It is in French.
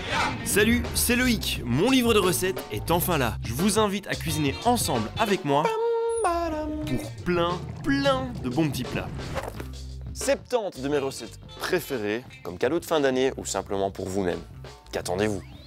Salut, c'est Loïc, mon livre de recettes est enfin là. Je vous invite à cuisiner ensemble avec moi pour plein de bons petits plats. 70 de mes recettes préférées, comme cadeau de fin d'année ou simplement pour vous-même. Qu'attendez-vous?